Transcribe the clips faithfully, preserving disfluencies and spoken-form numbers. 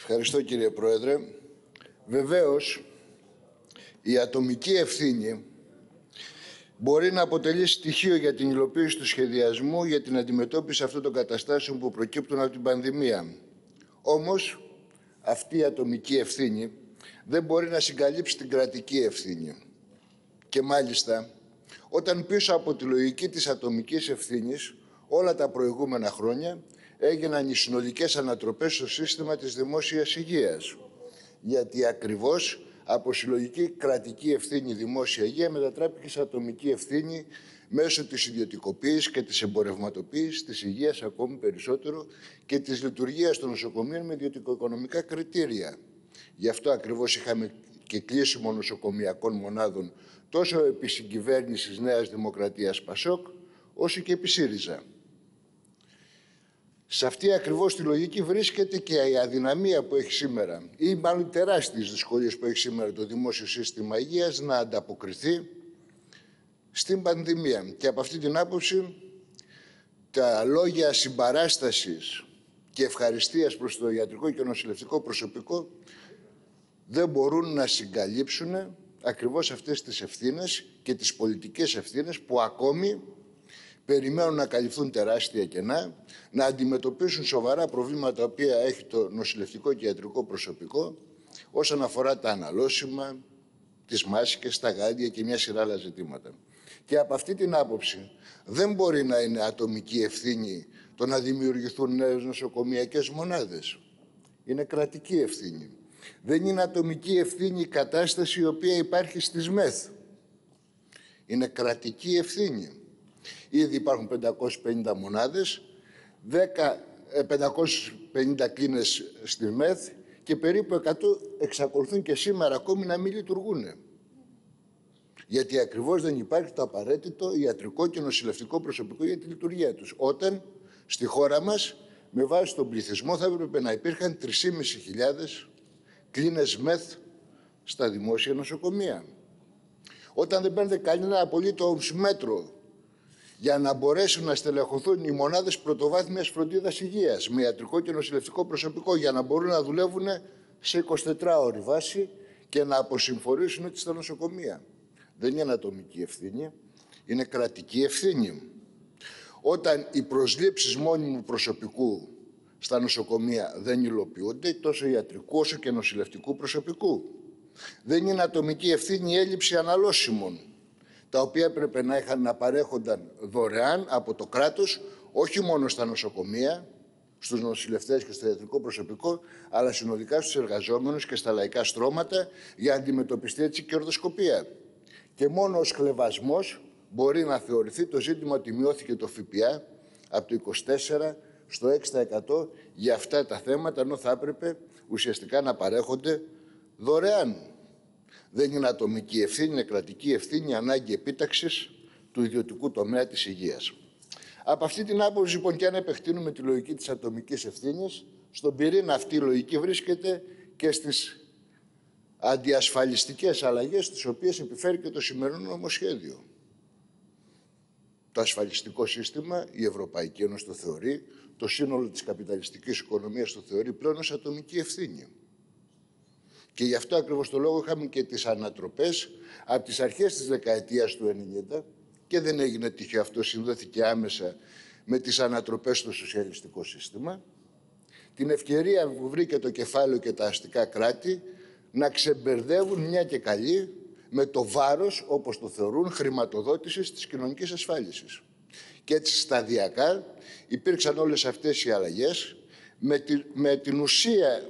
Ευχαριστώ, κύριε Πρόεδρε. Βεβαίως, η ατομική ευθύνη μπορεί να αποτελεί στοιχείο για την υλοποίηση του σχεδιασμού για την αντιμετώπιση αυτών των καταστάσεων που προκύπτουν από την πανδημία. Όμως, αυτή η ατομική ευθύνη δεν μπορεί να συγκαλύψει την κρατική ευθύνη. Και μάλιστα, όταν πίσω από τη λογική της ατομικής ευθύνης όλα τα προηγούμενα χρόνια έγιναν οι συνολικές ανατροπές στο σύστημα της δημόσιας υγείας. Γιατί ακριβώς από συλλογική κρατική ευθύνη δημόσια υγεία μετατράπηκε σε ατομική ευθύνη μέσω της ιδιωτικοποίησης και της εμπορευματοποίησης της υγείας, ακόμη περισσότερο, και της λειτουργίας των νοσοκομείων με ιδιωτικοοικονομικά κριτήρια. Γι' αυτό ακριβώς είχαμε και κλείσιμο νοσοκομειακών μονάδων τόσο επί συγκυβέρνησης Νέας Δημοκρατίας Πασόκ, όσο και επί ΣΥΡΙΖΑ. Σε αυτή ακριβώς τη λογική βρίσκεται και η αδυναμία που έχει σήμερα, ή μάλλον τεράστιες δυσκολίες που έχει σήμερα το δημόσιο σύστημα υγείας να ανταποκριθεί στην πανδημία. Και από αυτή την άποψη, τα λόγια συμπαράστασης και ευχαριστίας προς το ιατρικό και νοσηλευτικό προσωπικό δεν μπορούν να συγκαλύψουν ακριβώς αυτές τις ευθύνες και τις πολιτικές ευθύνες που ακόμη περιμένουν να καλυφθούν τεράστια κενά, να αντιμετωπίσουν σοβαρά προβλήματα τα οποία έχει το νοσηλευτικό και ιατρικό προσωπικό όσον αφορά τα αναλώσιμα, τις μάσκες, τα γάντια και μια σειρά άλλα ζητήματα. Και από αυτή την άποψη δεν μπορεί να είναι ατομική ευθύνη το να δημιουργηθούν νέες νοσοκομειακές μονάδες. Είναι κρατική ευθύνη. Δεν είναι ατομική ευθύνη η κατάσταση η οποία υπάρχει στις ΜΕΘ. Είναι κρατική ευθύνη. Ήδη υπάρχουν πεντακόσιες πενήντα μονάδες, πεντακόσιες πενήντα κλίνες στη ΜΕΘ και περίπου εκατό εξακολουθούν και σήμερα ακόμη να μην λειτουργούν. Γιατί ακριβώς δεν υπάρχει το απαραίτητο ιατρικό και νοσηλευτικό προσωπικό για τη λειτουργία τους. Όταν στη χώρα μας, με βάση τον πληθυσμό, θα έπρεπε να υπήρχαν τρεις χιλιάδες πεντακόσιες κλίνες ΜΕΘ στα δημόσια νοσοκομεία. Όταν δεν παίρνετε κανένα απολύτως μέτρο για να μπορέσουν να στελεχωθούν οι μονάδες πρωτοβάθμιας φροντίδας υγείας με ιατρικό και νοσηλευτικό προσωπικό για να μπορούν να δουλεύουν σε εικοσιτετράωρη βάση και να αποσυμφορήσουν έτσι στα νοσοκομεία. Δεν είναι ατομική ευθύνη, είναι κρατική ευθύνη. Όταν οι προσλήψεις μόνιμου προσωπικού στα νοσοκομεία δεν υλοποιούνται, τόσο ιατρικού όσο και νοσηλευτικού προσωπικού. Δεν είναι ατομική ευθύνη η έλλειψη αναλώσιμων, τα οποία έπρεπε να, είχαν, να παρέχονταν δωρεάν από το κράτος, όχι μόνο στα νοσοκομεία, στους νοσηλευτές και στο ιατρικό προσωπικό, αλλά συνολικά στους εργαζόμενους και στα λαϊκά στρώματα, για να αντιμετωπιστεί έτσι η κερδοσκοπία. Και μόνο ως χλευασμός μπορεί να θεωρηθεί το ζήτημα ότι μειώθηκε το ΦΠΑ από το είκοσι τέσσερα στο έξι τοις εκατό για αυτά τα θέματα, ενώ θα έπρεπε ουσιαστικά να παρέχονται δωρεάν. Δεν είναι ατομική ευθύνη, είναι κρατική ευθύνη, ανάγκη επίταξης του ιδιωτικού τομέα της υγείας. Από αυτή την άποψη, λοιπόν, και αν επεκτείνουμε τη λογική της ατομικής ευθύνης, στον πυρήνα αυτή η λογική βρίσκεται και στις αντιασφαλιστικές αλλαγές, τις οποίες επιφέρει και το σημερινό νομοσχέδιο. Το ασφαλιστικό σύστημα, η Ευρωπαϊκή Ένωση το θεωρεί, το σύνολο της καπιταλιστικής οικονομίας το θεωρεί πλέον ως ατομική ευθύνη. Και γι' αυτό ακριβώς το λόγο είχαμε και τις ανατροπές από τις αρχές της δεκαετίας του ενενήντα και δεν έγινε τυχαίο αυτό, συνδέθηκε άμεσα με τις ανατροπές στο σοσιαλιστικό σύστημα. Την ευκαιρία που βρήκε το κεφάλαιο και τα αστικά κράτη να ξεμπερδεύουν μια και καλή με το βάρος, όπως το θεωρούν, χρηματοδότησης της κοινωνικής ασφάλισης. Και έτσι σταδιακά υπήρξαν όλες αυτές οι αλλαγές με, τη, με την ουσία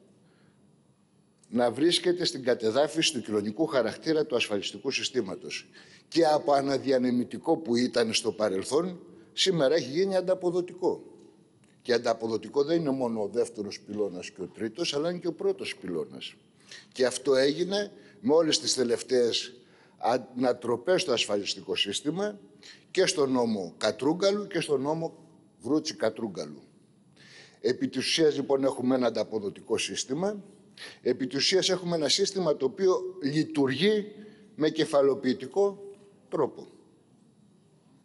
να βρίσκεται στην κατεδάφιση του κοινωνικού χαρακτήρα του ασφαλιστικού συστήματος. Και από αναδιανεμητικό που ήταν στο παρελθόν, σήμερα έχει γίνει ανταποδοτικό. Και ανταποδοτικό δεν είναι μόνο ο δεύτερος πυλώνας και ο τρίτος, αλλά είναι και ο πρώτος πυλώνας. Και αυτό έγινε με όλες τις τελευταίες ανατροπές στο ασφαλιστικό σύστημα και στο νόμο Κατρούγκαλου και στο νόμο Βρούτσι Κατρούγκαλου. Επί της ουσίας, λοιπόν, έχουμε ένα ανταποδοτικό σύστημα. Επί της ουσίας έχουμε ένα σύστημα το οποίο λειτουργεί με κεφαλοποιητικό τρόπο.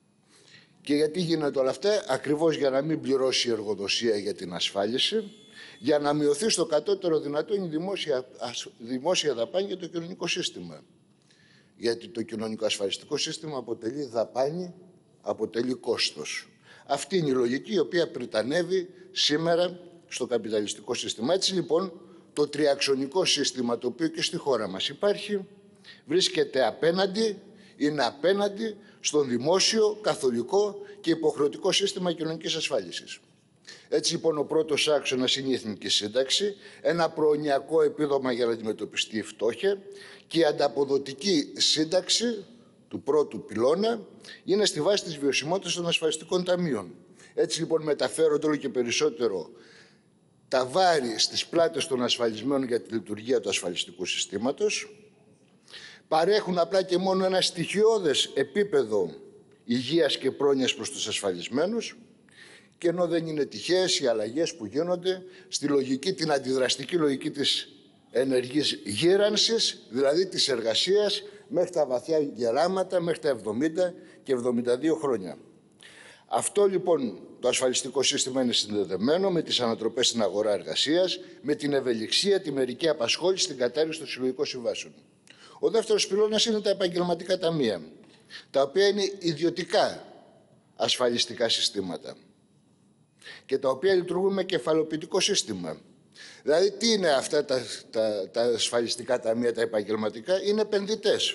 Και γιατί γίνονται όλα αυτά? Ακριβώς για να μην πληρώσει η εργοδοσία για την ασφάλιση, για να μειωθεί στο κατώτερο δυνατό η δημόσια, δημόσια δαπάνη για το κοινωνικό σύστημα. Γιατί το κοινωνικό ασφαλιστικό σύστημα αποτελεί δαπάνη, αποτελεί κόστος. Αυτή είναι η λογική η οποία πριτανεύει σήμερα στο καπιταλιστικό σύστημα. Έτσι λοιπόν το τριαξονικό σύστημα, το οποίο και στη χώρα μας υπάρχει, βρίσκεται απέναντι, είναι απέναντι στον δημόσιο, καθολικό και υποχρεωτικό σύστημα κοινωνικής ασφάλισης. Έτσι λοιπόν ο πρώτος άξονας είναι η εθνική σύνταξη, ένα προνοιακό επίδομα για να αντιμετωπιστεί η φτώχεια, και η ανταποδοτική σύνταξη του πρώτου πυλώνα είναι στη βάση της βιωσιμότητας των ασφαλιστικών ταμείων. Έτσι λοιπόν μεταφέρονται όλο και περισσότερο τα βάρη στις πλάτες των ασφαλισμένων για τη λειτουργία του ασφαλιστικού συστήματος, παρέχουν απλά και μόνο ένα στοιχειώδες επίπεδο υγείας και πρόνοιας προς τους ασφαλισμένους, και ενώ δεν είναι τυχαίες οι αλλαγές που γίνονται στη λογική, την αντιδραστική λογική της ενεργής γύρανσης, δηλαδή της εργασίας μέχρι τα βαθιά γεράματα, μέχρι τα εβδομήντα και εβδομήντα δύο χρόνια. Αυτό λοιπόν το ασφαλιστικό σύστημα είναι συνδεδεμένο με τις ανατροπές στην αγορά εργασίας, με την ευελιξία, τη μερική απασχόληση, την κατάργηση των συλλογικών συμβάσεων. Ο δεύτερος πυλώνας είναι τα επαγγελματικά ταμεία, τα οποία είναι ιδιωτικά ασφαλιστικά συστήματα και τα οποία λειτουργούν με κεφαλοποιητικό σύστημα. Δηλαδή, τι είναι αυτά τα, τα, τα ασφαλιστικά ταμεία, τα επαγγελματικά? Είναι επενδυτές.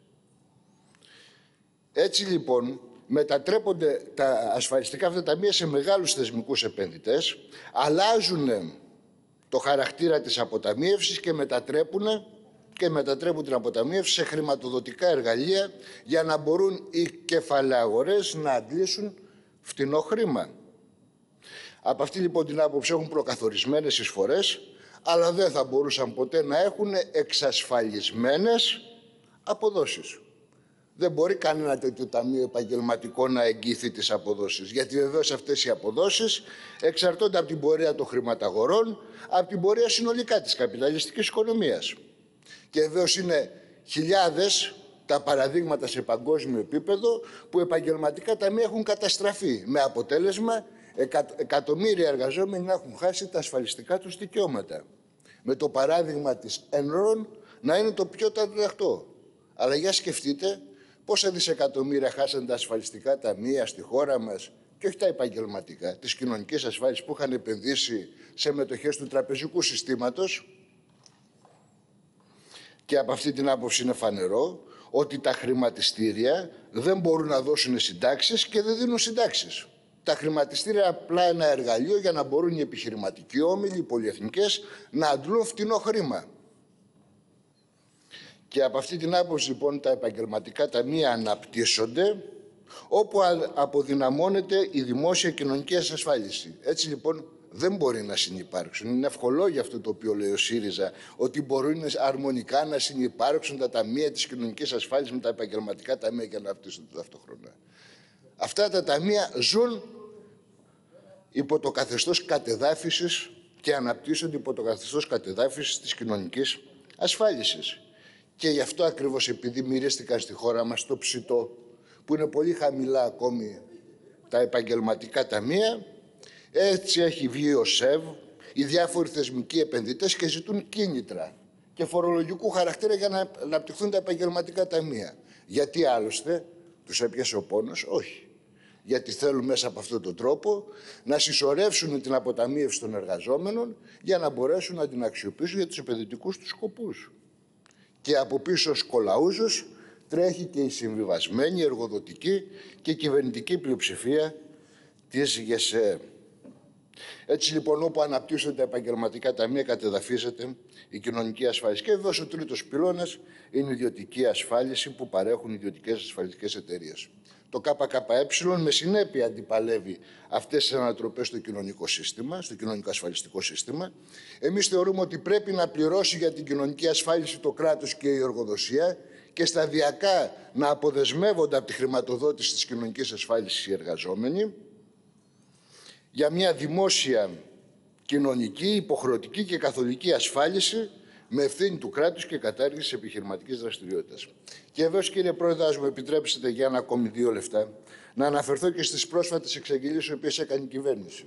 Έτσι λοιπόν, μετατρέπονται τα ασφαλιστικά αυτά ταμεία σε μεγάλους θεσμικούς επενδυτές, αλλάζουν το χαρακτήρα της αποταμίευσης και μετατρέπουν, και μετατρέπουν την αποταμίευση σε χρηματοδοτικά εργαλεία για να μπορούν οι κεφαλαιαγορές να αντλήσουν φτηνό χρήμα. Από αυτή λοιπόν την άποψη έχουν προκαθορισμένες εισφορές, αλλά δεν θα μπορούσαν ποτέ να έχουν εξασφαλισμένες αποδόσεις. Δεν μπορεί κανένα τέτοιο ταμείο επαγγελματικό να εγγυηθεί τις αποδόσεις, γιατί βεβαίως αυτές οι αποδόσεις εξαρτώνται από την πορεία των χρηματαγορών, από την πορεία συνολικά της καπιταλιστικής οικονομίας. Και βεβαίως είναι χιλιάδες τα παραδείγματα σε παγκόσμιο επίπεδο που επαγγελματικά ταμεία έχουν καταστραφεί, με αποτέλεσμα εκα, εκατομμύρια εργαζόμενοι να έχουν χάσει τα ασφαλιστικά τους δικαιώματα. Με το παράδειγμα της Enron να είναι το πιο ταραχτό. Αλλά για σκεφτείτε πόσα δισεκατομμύρια χάσαν τα ασφαλιστικά ταμεία στη χώρα μας, και όχι τα επαγγελματικά, της κοινωνικής ασφάλισης, που είχαν επενδύσει σε μετοχές του τραπεζικού συστήματος. Και από αυτή την άποψη είναι φανερό ότι τα χρηματιστήρια δεν μπορούν να δώσουν συντάξεις και δεν δίνουν συντάξεις. Τα χρηματιστήρια είναι απλά ένα εργαλείο για να μπορούν οι επιχειρηματικοί όμιλοι, οι πολυεθνικές, να αντλούν φτηνό χρήμα. Και από αυτή την άποψη λοιπόν τα επαγγελματικά ταμεία αναπτύσσονται όπου αποδυναμώνεται η δημόσια κοινωνική ασφάλιση. Έτσι λοιπόν δεν μπορεί να συνυπάρξουν. Είναι ευχολόγιο αυτό το οποίο λέει ο ΣΥΡΙΖΑ, ότι μπορούν αρμονικά να συνυπάρξουν τα ταμεία της κοινωνικής ασφάλισης με τα επαγγελματικά ταμεία και να αναπτύσσονται ταυτόχρονα. Αυτά τα ταμεία ζουν υπό το καθεστώς κατεδάφισης και αναπτύσσονται υπό το καθεστώς κατεδάφισης της κοινωνικής ασφάλισης. Και γι' αυτό ακριβώς, επειδή μυρίστηκαν στη χώρα μας το ψητό, που είναι πολύ χαμηλά ακόμη τα επαγγελματικά ταμεία, έτσι έχει βγει ο ΣΕΒ, οι διάφοροι θεσμικοί επενδυτές, και ζητούν κίνητρα και φορολογικού χαρακτήρα για να αναπτυχθούν τα επαγγελματικά ταμεία. Γιατί άλλωστε τους έπιασε ο πόνος? Όχι. Γιατί θέλουν μέσα από αυτόν τον τρόπο να συσσωρεύσουν την αποταμίευση των εργαζόμενων για να μπορέσουν να την αξιοποιήσουν για τους επενδυτικούς τους σκοπούς. Και από πίσω ως κολαούζος τρέχει και η συμβιβασμένη, εργοδοτική και κυβερνητική πλειοψηφία της ΓΕΣΕ. Έτσι λοιπόν, όπου αναπτύσσονται τα επαγγελματικά ταμεία, κατεδαφίζεται η κοινωνική ασφάλιση. Και βέβαια ο τρίτος πυλώνας είναι η ιδιωτική ασφάλιση που παρέχουν ιδιωτικές ασφαλιστικές εταιρείες. Το ΚΚΕ με συνέπεια αντιπαλεύει αυτές τις ανατροπές στο κοινωνικό σύστημα, στο κοινωνικό ασφαλιστικό σύστημα. Εμείς θεωρούμε ότι πρέπει να πληρώσει για την κοινωνική ασφάλιση το κράτος και η εργοδοσία και σταδιακά να αποδεσμεύονται από τη χρηματοδότηση της κοινωνικής ασφάλισης οι εργαζόμενοι για μια δημόσια, κοινωνική, υποχρεωτική και καθολική ασφάλιση με ευθύνη του κράτους και κατάργηση επιχειρηματικής δραστηριότητας. Και βεβαίως, κύριε Πρόεδρε, ας μου επιτρέψετε για ένα ακόμη δύο λεπτά να αναφερθώ και στις πρόσφατες εξαγγελίες οι οποίες έκανε η κυβέρνηση.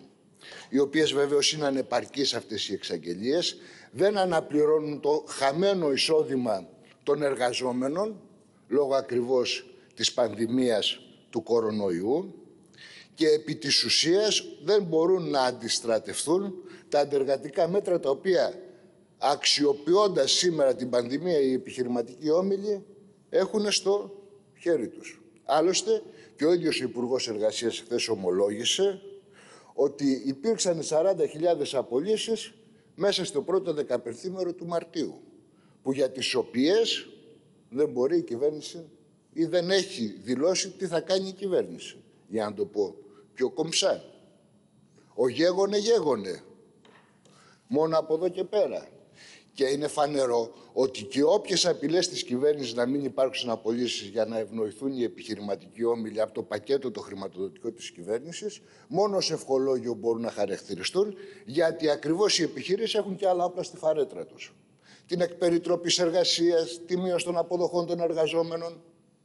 οι οποίες βεβαίως είναι ανεπαρκείς αυτές οι εξαγγελίες, δεν αναπληρώνουν το χαμένο εισόδημα των εργαζόμενων, λόγω ακριβώς της πανδημίας του κορονοϊού, και επί της ουσίας δεν μπορούν να αντιστρατευθούν τα αντεργατικά μέτρα τα οποία, αξιοποιώντας σήμερα την πανδημία, οι επιχειρηματικοί όμιλοι έχουν στο χέρι τους. Άλλωστε, και ο ίδιος ο Υπουργός Εργασίας χθες ομολόγησε ότι υπήρξαν σαράντα χιλιάδες απολύσεις μέσα στο πρώτο δεκαπενθήμερο του Μαρτίου, που για τις οποίες δεν μπορεί η κυβέρνηση ή δεν έχει δηλώσει τι θα κάνει η κυβέρνηση, για να το πω πιο κομψά. Ο γέγονε γέγονε, μόνο από εδώ και πέρα. Και είναι φανερό ότι και όποιες απειλές της κυβέρνησης να μην υπάρξουν απολύσεις για να ευνοηθούν οι επιχειρηματικοί όμιλοι από το πακέτο το χρηματοδοτικό της κυβέρνησης, μόνο σε ευχολόγιο μπορούν να χαρακτηριστούν, γιατί ακριβώς οι επιχειρήσεις έχουν και άλλα όπλα στη φαρέτρα τους. Την εκπεριτροπή εργασίας, τη μείωση των αποδοχών των εργαζόμενων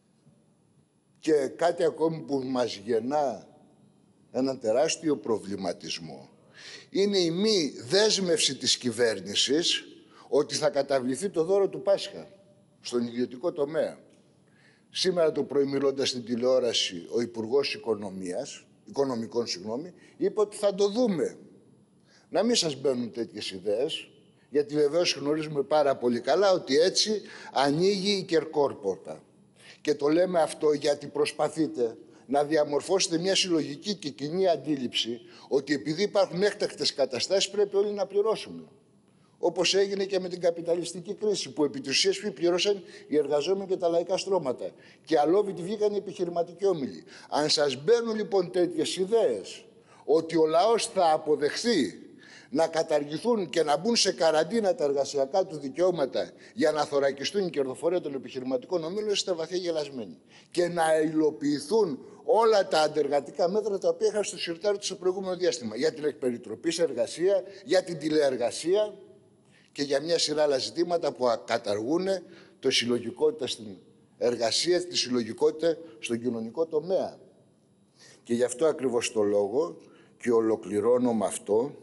και κάτι ακόμη που μας γεννά έναν τεράστιο προβληματισμό. Είναι η μη δέσμευση της κυβέρνησης ότι θα καταβληθεί το δώρο του Πάσχα στον ιδιωτικό τομέα. Σήμερα το πρωί, μιλώντας στην τηλεόραση, ο Υπουργός Οικονομίας, Οικονομικών, συγγνώμη, είπε ότι θα το δούμε. Να μην σας μπαίνουν τέτοιες ιδέες, γιατί βεβαίως γνωρίζουμε πάρα πολύ καλά ότι έτσι ανοίγει η κερκόρπορτα. Και το λέμε αυτό γιατί προσπαθείτε να διαμορφώσετε μια συλλογική και κοινή αντίληψη ότι επειδή υπάρχουν έκτακτες καταστάσεις πρέπει όλοι να πληρώσουμε. Όπως έγινε και με την καπιταλιστική κρίση, που επί της ουσίας πλήρωσαν οι εργαζόμενοι και τα λαϊκά στρώματα. Και αλόβητοι βγήκαν οι επιχειρηματικοί όμιλοι. Αν σας μπαίνουν λοιπόν τέτοιες ιδέες, ότι ο λαός θα αποδεχθεί να καταργηθούν και να μπουν σε καραντίνα τα εργασιακά του δικαιώματα για να θωρακιστούν η κερδοφορία των επιχειρηματικών ομίλων, είστε βαθιά γελασμένοι. Και να υλοποιηθούν όλα τα αντεργατικά μέτρα τα οποία είχαν στο σιρτάρι του στο προηγούμενο διάστημα. Για την εκπεριτροπή σε εργασία, για την τηλεεργασία και για μια σειρά άλλα ζητήματα που καταργούν το συλλογικότητα στην εργασία, τη συλλογικότητα στον κοινωνικό τομέα. Και γι' αυτό ακριβώς το λόγο, και ολοκληρώνω με αυτό,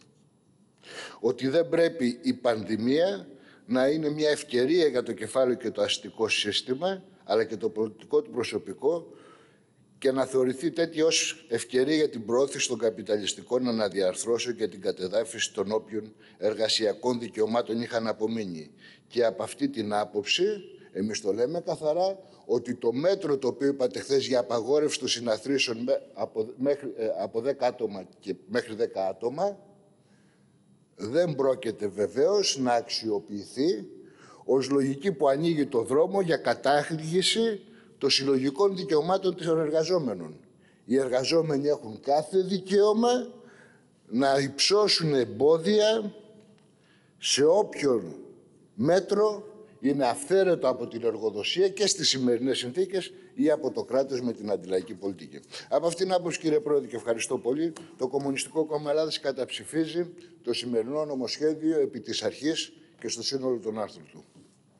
ότι δεν πρέπει η πανδημία να είναι μια ευκαιρία για το κεφάλαιο και το αστικό σύστημα, αλλά και το πολιτικό του προσωπικό, και να θεωρηθεί τέτοια ως ευκαιρία για την προώθηση των καπιταλιστικών αναδιαρθρώσεων και την κατεδάφιση των όποιων εργασιακών δικαιωμάτων είχαν απομείνει. Και από αυτή την άποψη, εμείς το λέμε καθαρά, ότι το μέτρο το οποίο είπατε χθες για απαγόρευση των συναθρήσεων από, μέχρι, από δέκα άτομα και μέχρι δέκα άτομα, δεν πρόκειται βεβαίως να αξιοποιηθεί ως λογική που ανοίγει το δρόμο για κατάργηση των συλλογικών δικαιωμάτων των εργαζόμενων. Οι εργαζόμενοι έχουν κάθε δικαίωμα να υψώσουν εμπόδια σε όποιον μέτρο είναι αυθαίρετο από την εργοδοσία και στις σημερινές συνθήκες ή από το κράτος με την αντιλαϊκή πολιτική. Από αυτήν την άποψη, κύριε Πρόεδρε, και ευχαριστώ πολύ, το Κομμουνιστικό Κόμμα Ελλάδας καταψηφίζει το σημερινό νομοσχέδιο επί της αρχής και στο σύνολο των άρθρων του.